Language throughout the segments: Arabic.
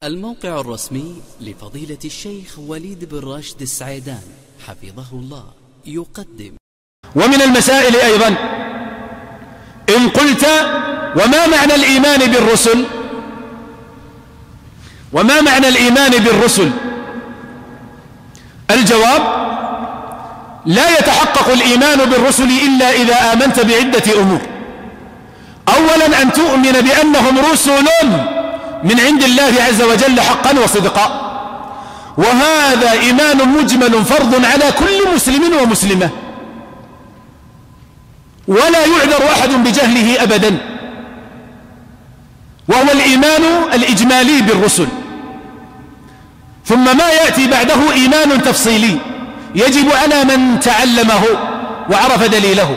الموقع الرسمي لفضيلة الشيخ وليد بن راشد السعيدان حفظه الله يقدم. ومن المسائل أيضا إن قلت وما معنى الإيمان بالرسل؟ وما معنى الإيمان بالرسل؟ الجواب: لا يتحقق الإيمان بالرسل إلا إذا آمنت بعدة أمور. أولا أن تؤمن بأنهم رسل من عند الله عز وجل حقا وصدقا، وهذا إيمان مجمل فرض على كل مسلم ومسلمة، ولا يعذر أحد بجهله أبدا، وهو الإيمان الإجمالي بالرسل. ثم ما يأتي بعده إيمان تفصيلي يجب على من تعلمه وعرف دليله.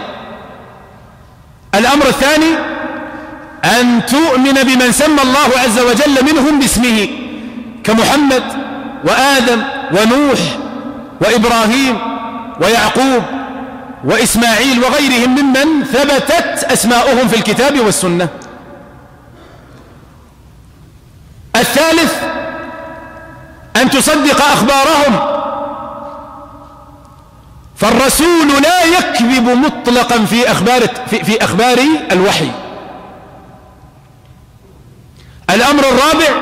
الأمر الثاني أن تؤمن بمن سمى الله عز وجل منهم باسمه كمحمد وآدم ونوح وإبراهيم ويعقوب وإسماعيل وغيرهم ممن ثبتت أسماؤهم في الكتاب والسنة. الثالث أن تصدق أخبارهم، فالرسول لا يكذب مطلقا في أخبار الوحي. الأمر الرابع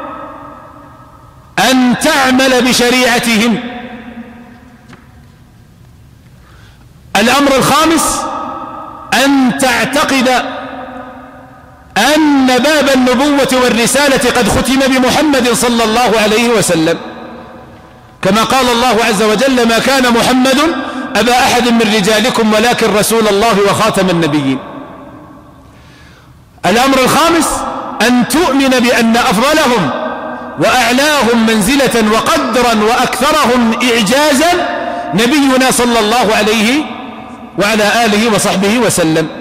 أن تعمل بشريعتهم. الأمر الخامس أن تعتقد أن باب النبوة والرسالة قد ختم بمحمد صلى الله عليه وسلم، كما قال الله عز وجل: ما كان محمد أبا أحد من رجالكم ولكن رسول الله وخاتم النبيين. الأمر الخامس أن تؤمن بأن أفضلهم وأعلاهم منزلة وقدرا وأكثرهم إعجازا نبينا صلى الله عليه وعلى آله وصحبه وسلم.